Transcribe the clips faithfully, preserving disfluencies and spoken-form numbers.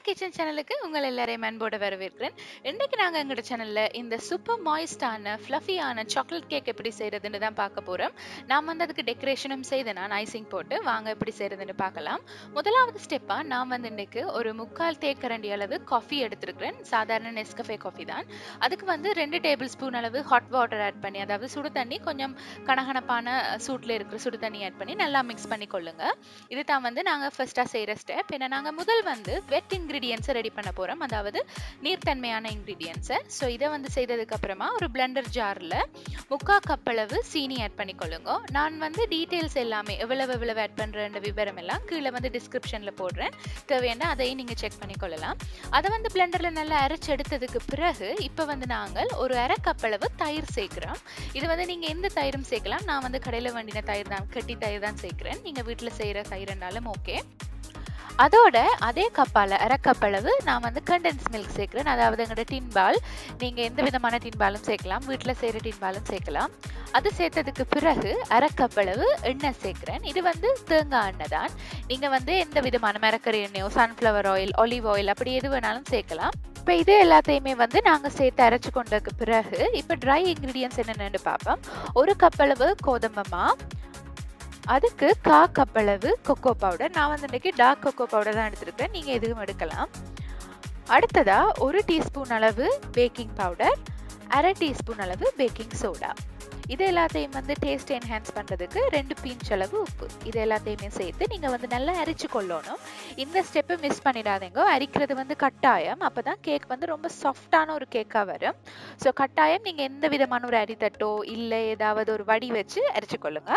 Kitchen சேனலுக்கு உங்கள் எல்லாரையும் அன்போடு வரவேற்கிறேன். இன்றைக்கு நாங்கள் எங்களோட சேனலில் இந்த சூப்பர் மாய்ஸ்டான ஃப்ளஃபியான சாக்லேட் கேக் எப்படி செய்கிறதுன்னு தான் பார்க்க போகிறோம். நான் வந்து அதுக்கு டெக்கரேஷனும் செய்து நான் ஐசிங் போட்டு வாங்க எப்படி செய்கிறதுன்னு பார்க்கலாம். முதலாவது ஸ்டெப்பாக நான் வந்து இன்றைக்கு ஒரு முக்கால் தேக்கரண்டி அளவு காஃபி எடுத்துருக்கிறேன். சாதாரண நெஸ்கஃபே காஃபி தான். அதுக்கு வந்து ரெண்டு டேபிள் ஸ்பூன் அளவு ஹாட் வாட்டர் ஆட் பண்ணி, அதாவது சுடு தண்ணி கொஞ்சம் கனகனப்பான சூட்டில் இருக்கிற சுடு தண்ணி ஆட் பண்ணி நல்லா மிக்ஸ் பண்ணி கொள்ளுங்க. இது தான் வந்து நாங்கள் ஃபர்ஸ்ட்டாக செய்கிற ஸ்டெப். ஏன்னா நாங்கள் முதல் வந்து வெட் இன்கிரீடியன்ஸை ரெடி பண்ண போகிறோம், அதாவது நீர்த்தன்மையான இன்கிரீடியன்ஸை. ஸோ இதை வந்து செய்ததுக்கு அப்புறமா ஒரு பிளெண்டர் ஜாரில் முக்கா கப் அளவு சீனி ஆட் பண்ணிக்கொள்ளுங்க. நான் வந்து டீட்டெயில்ஸ் எல்லாமே எவ்வளவு எவ்வளவு ஆட் பண்ணுற விவரம் எல்லாம் கீழே வந்து டிஸ்கிரிப்ஷனில் போடுறேன். தேவையான அதையும் நீங்கள் செக் பண்ணிக்கொள்ளலாம். அதை வந்து பிளெண்டரில் நல்லா அரைச்சி எடுத்ததுக்கு பிறகு இப்போ வந்து நாங்கள் ஒரு அரை கப் அளவு தயிர் சேர்க்குறோம். இது வந்து நீங்கள் எந்த தயிரும் சேர்க்கலாம். நான் வந்து கடையில் வண்டின தயிர் தான், கட்டி தயிர் தான் சேர்க்குறேன். நீங்கள் வீட்டில் செய்கிற தயிர்னாலும் ஓகே. அதோட அதே கப்பால் அரை கப் அளவு நான் வந்து கண்டென்ஸ் மில்க் சேர்க்குறேன். அதாவது எங்களோட டின்பால், நீங்கள் எந்த விதமான டின்பாலும் சேர்க்கலாம், வீட்டில் செய்கிற டின்பாலும் சேர்க்கலாம். அது சேர்த்ததுக்கு பிறகு அரை கப் அளவு எண்ணெய் சேர்க்குறேன். இது வந்து தேங்காய் எண்ணெய் தான். நீங்கள் வந்து எந்த விதமான மரக்கறி எண்ணெயோ சன்ஃப்ளவர் ஆயில், ஒலிவ் ஆயில் அப்படி எது வேணாலும் சேர்க்கலாம். இப்போ இது எல்லாத்தையுமே வந்து நாங்கள் சேர்த்து அரைச்சி கொண்டதுக்கு பிறகு இப்போ ட்ரை இன்க்ரீடியன்ஸ் என்னென்னு பார்ப்போம். ஒரு கப் அளவு கோதுமை, அதுக்கு கா கப் அளவு கொக்கோ பவுடர். நான் வந்து இன்றைக்கி டார்க் கொக்கோ பவுடர் தான் எடுத்துருக்கேன், நீங்கள் எதுவும் எடுக்கலாம். அடுத்ததாக ஒரு டீஸ்பூன் அளவு பேக்கிங் பவுடர், அரை டீஸ்பூன் அளவு பேக்கிங் சோடா. இது எல்லாத்தையும் வந்து டேஸ்ட் என்ஹான்ஸ் பண்ணுறதுக்கு ரெண்டு பிஞ்ச் அளவு உப்பு. இது எல்லாத்தையுமே சேர்த்து நீங்கள் வந்து நல்லா அரிச்சு கொள்ளணும். இந்த ஸ்டெப்பை மிஸ் பண்ணிடாதீங்க. அரிக்கிறது வந்து கட்டாயம், அப்போ தான் கேக் வந்து ரொம்ப சாஃப்டான ஒரு கேக்காக வரும். ஸோ கட்டாயம் நீங்கள் எந்த விதமான ஒரு அரித்தட்டோ இல்லை ஏதாவது ஒரு வடி வச்சு அரிச்சு கொள்ளுங்க.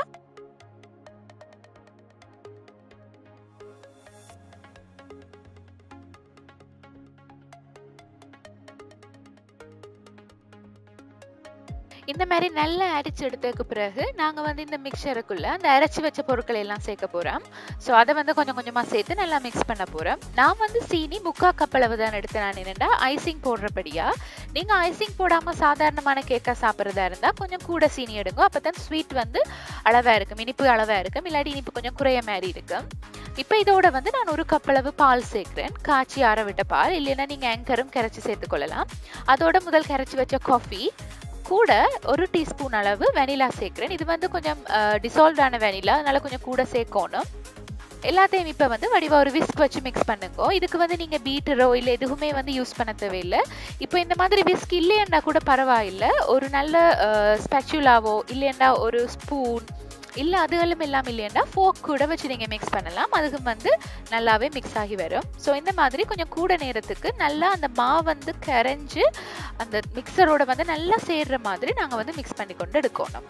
இந்த மாதிரி நல்லா அரைச்சி எடுத்ததுக்கு பிறகு நாங்கள் வந்து இந்த மிக்சருக்குள்ளே அந்த அரைச்சி வச்ச பொருட்களை எல்லாம் சேர்க்க போகிறோம். ஸோ அதை வந்து கொஞ்சம் கொஞ்சமாக சேர்த்து நல்லா மிக்ஸ் பண்ண போகிறோம். நான் வந்து சீனி முக்கால் கப் அளவு தான் எடுத்து நான் என்னென்னா ஐசிங் போடுறபடியா. நீங்கள் ஐசிங் போடாமல் சாதாரணமான கேக்காக சாப்பிட்றதா இருந்தால் கொஞ்சம் கூட சீனி எடுங்க. அப்போ தான் ஸ்வீட் வந்து அளவாக இருக்கும், இனிப்பு அளவாக இருக்கும். இல்லாட்டி இனிப்பு கொஞ்சம் குறைய மாதிரி இருக்கும். இப்போ இதோட வந்து நான் ஒரு கப் அளவு பால் சேர்க்குறேன். காய்ச்சி ஆற விட்ட பால், இல்லைன்னா நீங்கள் ஆங்கரும் கரைச்சி சேர்த்துக்கொள்ளலாம். அதோட முதல் கரைச்சி வச்ச காஃபி கூட ஒரு டீஸ்பூன் அளவு வெனிலா சேர்க்குறேன். இது வந்து கொஞ்சம் டிசால்வ்டான வெனிலா, அதனால கொஞ்சம் கூட சேர்க்கணும். எல்லாத்தையும் இப்போ வந்து வடிவாக ஒரு விஸ்க் வச்சு மிக்ஸ் பண்ணுங்க. இதுக்கு வந்து நீங்கள் பீட்டரோ இல்லை எதுவுமே வந்து யூஸ் பண்ண தேவையில்லை. இப்போ இந்த மாதிரி விஸ்க் இல்லைன்னா கூட பரவாயில்லை. ஒரு நல்ல ஸ்பெச்சுலாவோ இல்லைன்னா ஒரு ஸ்பூன் இல்லை அதுகளும் இல்லாமல் இல்லைன்னா ஃபோக் கூட வச்சு நீங்கள் மிக்ஸ் பண்ணலாம். அதுக்கு வந்து நல்லாவே மிக்ஸ் ஆகி வரும். ஸோ இந்த மாதிரி கொஞ்சம் கூட நேரத்துக்கு நல்லா அந்த மாவு வந்து கரைஞ்சி அந்த மிக்சரோட வந்து நல்லா சேர்ற மாதிரி நாங்கள் வந்து மிக்ஸ் பண்ணி கொண்டு எடுக்கணும்.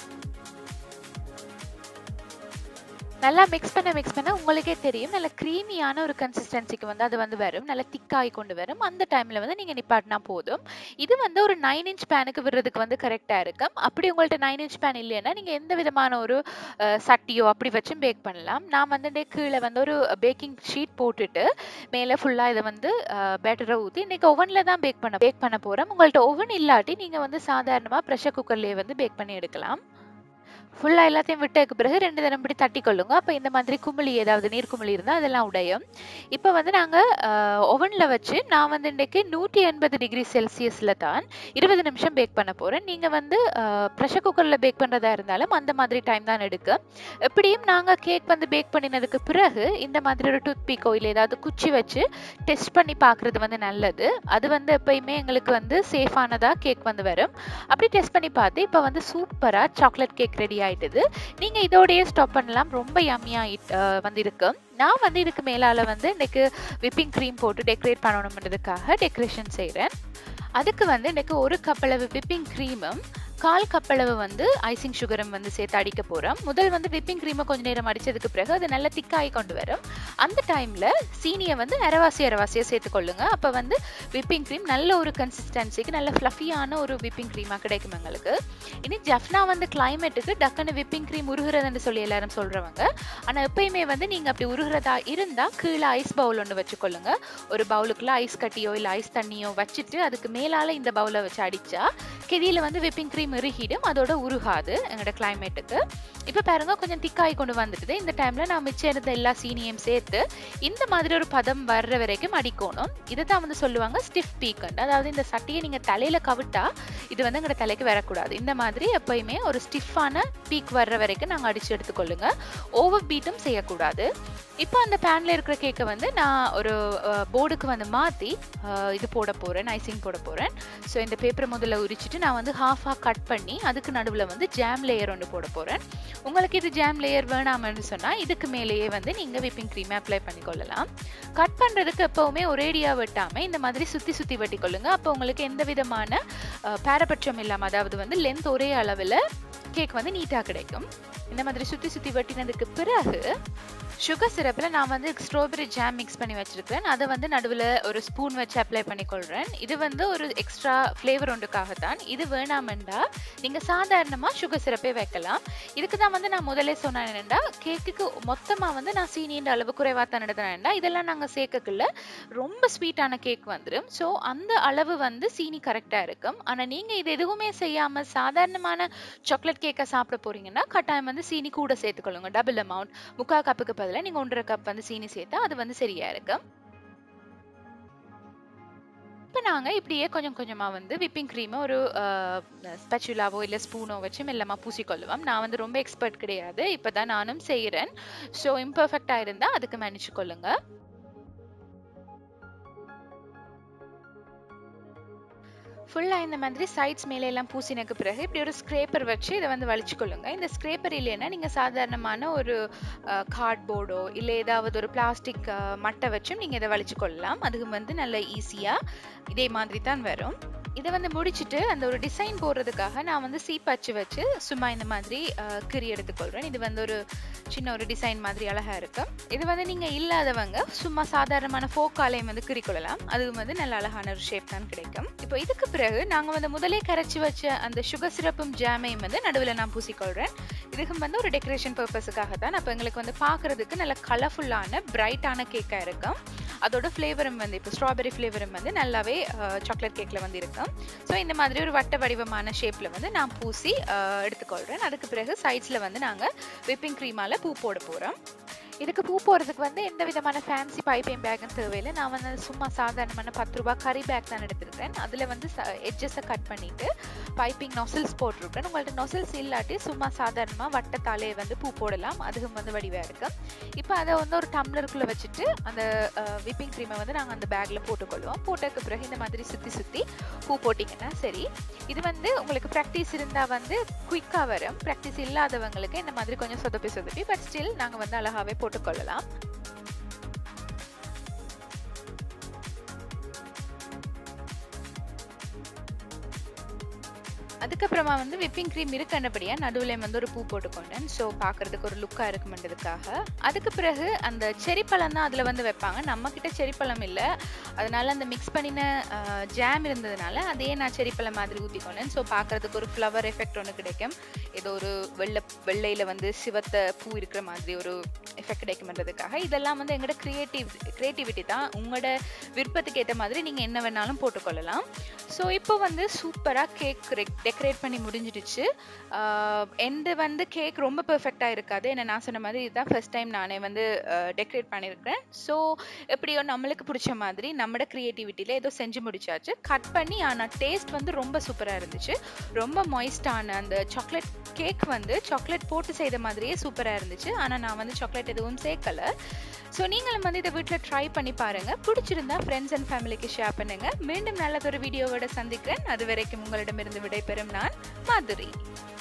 நல்லா மிக்ஸ் பண்ண மிக்ஸ் பண்ண உங்களுக்கே தெரியும், நல்ல க்ரீமியான ஒரு கன்சிஸ்டன்சிக்கு வந்து அது வந்து வரும், நல்லா திக்காகி கொண்டு வரும். அந்த டைமில் வந்து நீங்கள் நிப்பாட்டினா போதும். இது வந்து ஒரு நைன் இன்ச் பேனுக்கு விடுறதுக்கு வந்து கரெக்டாக இருக்கும். அப்படி உங்கள்கிட்ட நைன் இன்ச் பேன் இல்லைன்னா நீங்கள் எந்த விதமான ஒரு சட்டியோ அப்படி வச்சும் பேக் பண்ணலாம். நான் வந்து கீழே வந்து ஒரு பேக்கிங் ஷீட் போட்டுட்டு மேலே ஃபுல்லாக இதை வந்து பேட்டரை ஊற்றி இன்றைக்கி ஓவனில் தான் பேக் பண்ண பேக் பண்ண போகிறோம். உங்கள்கிட்ட ஓவன் இல்லாட்டி நீங்கள் வந்து சாதாரணமாக ப்ரெஷர் குக்கர்லேயே வந்து பேக் பண்ணி எடுக்கலாம். ஃபுல்லாக எல்லாத்தையும் விட்டதுக்கு பிறகு ரெண்டு தரம் இப்படி தட்டி கொள்ளுங்க. அப்போ இந்த மாதிரி குமிழி ஏதாவது நீர் குமிழி இருந்தால் அதெல்லாம் உடையும். இப்போ வந்து நாங்கள் ஓவனில் வச்சு நான் வந்து இன்றைக்கு நூற்றி எண்பது டிகிரி செல்சியஸில் தான் இருபது நிமிஷம் பேக் பண்ண போகிறேன். நீங்கள் வந்து ப்ரெஷர் குக்கரில் பேக் பண்ணுறதா இருந்தாலும் அந்த மாதிரி டைம் தான் எடுக்க. எப்படியும் நாங்கள் கேக் வந்து பேக் பண்ணினதுக்கு பிறகு இந்த மாதிரி ஒரு டூத் பீக்கோ இல்லை ஏதாவது குச்சி வச்சு டெஸ்ட் பண்ணி பார்க்குறது வந்து நல்லது. அது வந்து எப்பயுமே எங்களுக்கு வந்து சேஃபானதாக கேக் வந்து வரும். அப்படி டெஸ்ட் பண்ணி பார்த்து இப்போ வந்து சூப்பராக சாக்லேட் கேக் ரெடி ஆயிட்டது. நீங்க இதோடயே ஸ்டாப் பண்ணலாம். ரொம்ப யம்மியா வந்து இருக்கு. நான் வந்து இதுக்கு மேலால வந்து இன்னைக்கு விப்பிங் க்ரீம் போட்டு டெக்கரேட் பண்ணணும்ன்றதுக்காக டெக்கரேஷன் செய்கிறேன். அதுக்கு வந்து இன்னைக்கு ஒரு கப் அளவு விப்பிங் க்ரீமும் கால் கப் அளவு வந்து ஐசிங் சுகரும் வந்து சேர்த்து அடிக்க போகிறோம். முதல் வந்து விப்பிங் க்ரீமை கொஞ்சம் நேரம் அடித்ததுக்கு பிறகு அது நல்லா திக்காகி கொண்டு வரும். அந்த டைமில் சீனியை வந்து அரைவாசி அரைவாசியாக சேர்த்துக்கொள்ளுங்க. அப்போ வந்து விப்பிங் க்ரீம் நல்ல ஒரு கன்சிஸ்டன்சிக்கு நல்ல ஃப்ளஃபியான ஒரு விப்பிங் க்ரீமாக கிடைக்கும் எங்களுக்கு. இனி ஜஃப்னா வந்து கிளைமேட்டுக்கு டக்குன்னு விப்பிங் க்ரீம் உருகிறதுன்னு சொல்லி எல்லாரும் சொல்கிறவங்க. ஆனால் எப்பயுமே வந்து நீங்கள் அப்படி உருகிறதா இருந்தால் கீழே ஐஸ் பவுல் ஒன்று வச்சுக்கொள்ளுங்க. ஒரு பவுலுக்குள்ள ஐஸ் கட்டியோ இல்லை ஐஸ் தண்ணியோ வச்சுட்டு அதுக்கு மேலால் இந்த பவுலை வச்சு அடித்தா கெதியில் வந்து விப்பிங் க்ரீம் க்ரீம் இறுகிடும், அதோட உருகாது எங்களோட கிளைமேட்டுக்கு. இப்போ பாருங்க கொஞ்சம் திக்காய் கொண்டு வந்துடுது. இந்த டைம்ல நான் மிச்சம் இருந்த எல்லா சீனியும் சேர்த்து இந்த மாதிரி ஒரு பதம் வர்ற வரைக்கும் அடிக்கணும். இதை தான் வந்து சொல்லுவாங்க ஸ்டிஃப் பீக்கண்ட். அதாவது இந்த சட்டியை நீங்க தலையில கவிட்டா இது வந்து எங்களோட தலைக்கு வரக்கூடாது. இந்த மாதிரி எப்பயுமே ஒரு ஸ்டிஃபான பீக் வர்ற வரைக்கும் நாங்கள் அடிச்சு எடுத்துக்கொள்ளுங்க. ஓவர் பீட்டும் செய்யக்கூடாது. இப்போ அந்த பேன்ல இருக்கிற கேக்கை வந்து நான் ஒரு போர்டுக்கு வந்து மாற்றி இது போட போகிறேன், ஐசிங் போட போகிறேன். ஸோ இந்த பேப்பரை முதல்ல உரிச்சிட்டு நான் வந்து ஹாஃபாக கட் பண்ணி அதுக்கு நடுவில் வந்து ஜாம் லேயர் ஒன்று போட போகிறேன். உங்களுக்கு இது ஜாம் லேயர் வேணாம்னு சொன்னால் இதுக்கு மேலேயே வந்து நீங்கள் விப்பிங் க்ரீமை அப்ளை பண்ணிக்கொள்ளலாம். கட் பண்ணுறதுக்கு எப்போவுமே ஒரேடியாக வெட்டாமல் இந்த மாதிரி சுற்றி சுற்றி வெட்டிக்கொள்ளுங்க. அப்போ உங்களுக்கு எந்த விதமான பாரபட்சம் இல்லாமல், அதாவது வந்து லென்த் ஒரே அளவில் கேக் வந்து நீட்டாக கிடைக்கும். இந்த மாதிரி சுற்றி சுற்றி வெட்டினதுக்கு பிறகு சுகர் சிரப்பில் நான் வந்து ஸ்ட்ராபெரி ஜாம் மிக்ஸ் பண்ணி வச்சுருக்கேன். அதை வந்து நடுவில் ஒரு ஸ்பூன் வச்சு அப்ளை பண்ணிக்கொள்கிறேன். இது வந்து ஒரு எக்ஸ்ட்ரா ஃப்ளேவர் ஒன்றுக்காகத்தான். இது வேணாமெண்டா நீங்கள் சாதாரணமாக சுகர் சிரப்பே வைக்கலாம். இதுக்கு தான் வந்து நான் முதலே சொன்னேன் என்னென்னா, கேக்குக்கு மொத்தமாக வந்து நான் சீனின்ற அளவு குறைவாக தான் எடுத்தேன்டா. இதெல்லாம் நாங்கள் சேர்க்கக்குள்ள ரொம்ப ஸ்வீட்டான கேக் வந்துடும். ஸோ அந்த அளவு வந்து சீனி கரெக்டாக இருக்கும். ஆனால் நீங்கள் இது எதுவுமே செய்யாமல் சாதாரணமான சாக்லேட் கேக்கை சாப்பிட போகிறீங்கன்னா கட்டாயம் வந்து சீனி கூட சேர்த்துக்கொள்ளுங்க. டபுள் அமௌண்ட், முக்கால் கப்புக்கு பதிலாக நீங்கள் ஒன்றரை கப் வந்து சீனி சேர்த்தா அது வந்து சரியா இருக்கும். இப்போ நாங்கள் இப்படியே கொஞ்சம் கொஞ்சமாக வந்து விப்பிங் க்ரீமை ஒரு ஸ்பெச்சுலாவோ இல்லை ஸ்பூனோ வச்சு மெல்லமாக பூசிக்கொள்ளுவோம். நான் வந்து ரொம்ப எக்ஸ்பர்ட் கிடையாது, இப்போ தான் நானும் செய்கிறேன். ஸோ இம்பர்ஃபெக்டாக இருந்தால் அதுக்கு மன்னிச்சு கொள்ளுங்க. ஃபுல்லாக இந்த மாதிரி சைட்ஸ் மேலே எல்லாம் பூசினக்கு பிறகு இப்படி ஒரு ஸ்க்ரேப்பர் வச்சு இதை வந்து வலிச்சுக்கொள்ளுங்க. இந்த ஸ்க்ரேப்பர் இல்லைன்னா நீங்கள் சாதாரணமான ஒரு கார்ட்போர்டோ இல்லை ஏதாவது ஒரு பிளாஸ்டிக் மட்டை வச்சும் நீங்கள் இதை வலிச்சுக்கொள்ளலாம். அதுக்கு வந்து நல்ல ஈஸியாக இதே மாதிரி தான் வரும். இதை வந்து முடிச்சுட்டு அந்த ஒரு டிசைன் போடுறதுக்காக நான் வந்து சீப்பாச்சு வச்சு சும்மா இந்த மாதிரி கிரி எடுத்துக்கொள்கிறேன். இது வந்து ஒரு சின்ன ஒரு டிசைன் மாதிரி அழகாக இருக்கும். இது வந்து நீங்கள் இல்லாதவங்க சும்மா சாதாரணமான ஃபோக்காலையும் வந்து கிரிக்கொள்ளலாம். அது வந்து நல்ல அழகான ஒரு ஷேப் தான் கிடைக்கும். இப்போ இதுக்கு பிறகு நாங்கள் வந்து முதலே கரைச்சி வச்ச அந்த சுகர் சிரப்பும் ஜாமையும் வந்து நடுவில் நான் பூசிக்கொள்கிறேன். இதுக்கு வந்து ஒரு டெக்கரேஷன் பர்பஸுக்காக தான். அப்போ எங்களுக்கு வந்து பார்க்குறதுக்கு நல்ல கலர்ஃபுல்லான பிரைட்டான கேக்காக இருக்கும். அதோட ஃப்ளேவரும் வந்து இப்போ ஸ்ட்ராபெரி ஃப்ளேவரும் வந்து நல்லாவே சாக்லேட் கேக்கில் வந்து இருக்கும். ஸோ இந்த மாதிரி ஒரு வட்ட வடிவமான ஷேப்பில் வந்து நான் பூசி எடுத்துக்கொள்கிறேன். அதுக்கு பிறகு சைட்ஸில் வந்து நாங்கள் விப்பிங் க்ரீமால் பூ போட போகிறோம். இதுக்கு பூ போடுறதுக்கு வந்து எந்த விதமான ஃபேன்சி பைப்பிங் பேக்கும் தேவையில்லை. நான் வந்து சும்மா சாதாரணமான பத்து ரூபா கறி பேக் தான் எடுத்துருக்கேன். அதில் வந்து எட்ஜஸை கட் பண்ணிவிட்டு பைப்பிங் நொசல்ஸ் போட்டிருக்கேன். உங்கள்ட்ட நொசல்ஸ் இல்லாட்டி சும்மா சாதாரணமாக வட்டத்தாலே வந்து பூ போடலாம். அதுவும் வந்து வடிவாக இருக்கும். இப்போ அதை வந்து ஒரு டம்ளருக்குள்ளே வச்சுட்டு அந்த விப்பிங் க்ரீமை வந்து நாங்கள் அந்த பேக்கில் போட்டுக்கொள்வோம். போட்டதுக்கு பிறகு இந்த மாதிரி சுற்றி சுற்றி பூ போட்டிங்கன்னா சரி. இது வந்து உங்களுக்கு ப்ராக்டிஸ் இருந்தால் வந்து குயிக்காக வரும். ப்ராக்டிஸ் இல்லாதவங்களுக்கு இந்த மாதிரி கொஞ்சம் சொதப்பி சொதப்பி பட் ஸ்டில் நாங்கள் வந்து அழகாகவே போட்டுக்கொள்ளலாம். அதுக்கப்புறமா வந்து விப்பிங் க்ரீம் இருக்கண்டபடியா நடுவில் வந்து ஒரு பூ போட்டுக்கொண்டேன். ஸோ பார்க்கறதுக்கு ஒரு லுக்காக இருக்குமென்றதுக்காக. அதுக்கு பிறகு அந்த செரி பழம் தான் அதில் வந்து வைப்பாங்க. நம்மக்கிட்ட செரி பழம் இல்லை, அதனால அந்த மிக்ஸ் பண்ணின ஜாம் இருந்ததுனால அதையே நான் செரி பழம் மாதிரி ஊற்றிக்கொண்டேன். ஸோ பார்க்கறதுக்கு ஒரு ஃப்ளவர் எஃபெக்ட் ஒன்று கிடைக்கும். ஏதோ ஒரு வெள்ளை வெள்ளையில் வந்து சிவத்த பூ இருக்கிற மாதிரி ஒரு எஃபெக்ட் கிடைக்குமென்றதுக்காக. இதெல்லாம் வந்து எங்களோட க்ரியேட்டிவ் க்ரியேட்டிவிட்டி தான். உங்களோட விருப்பத்துக்கு ஏற்ற மாதிரி நீங்கள் என்ன வேணாலும் போட்டுக்கொள்ளலாம். ஸோ இப்போ வந்து சூப்பராக கேக் டெக்கரேட் பண்ணி முடிஞ்சிடுச்சு. எந்த வந்து கேக் ரொம்ப பெர்ஃபெக்டாக இருக்காது. ஏன்னா நான் சொன்ன மாதிரி இதுதான் ஃபர்ஸ்ட் டைம் நானே வந்து டெக்கரேட் பண்ணியிருக்கேன். ஸோ எப்படியோ நம்மளுக்கு பிடிச்ச மாதிரி நம்மளோட க்ரியேட்டிவிட்டியில் ஏதோ செஞ்சு முடிச்சாச்சு. கட் பண்ணி ஆனால் டேஸ்ட் வந்து ரொம்ப சூப்பராக இருந்துச்சு. ரொம்ப மாய்ஸ்டான அந்த சாக்லேட் கேக் வந்து சாக்லேட் போட்டு செய்த மாதிரியே சூப்பராக இருந்துச்சு. ஆனால் நான் வந்து சாக்லேட் எதுவும் சேர்க்கலை. ஸோ நீங்களும் வந்து இதை வீட்டில் ட்ரை பண்ணி பாருங்கள். பிடிச்சிருந்தா ஃப்ரெண்ட்ஸ் அண்ட் ஃபேமிலிக்கு ஷேர் பண்ணுங்கள். மீண்டும் நல்லதொரு வீடியோவோட சந்திக்கிறேன். அது வரைக்கும் உங்களிடமிருந்து விடைபெறும் நான் மாதுரி.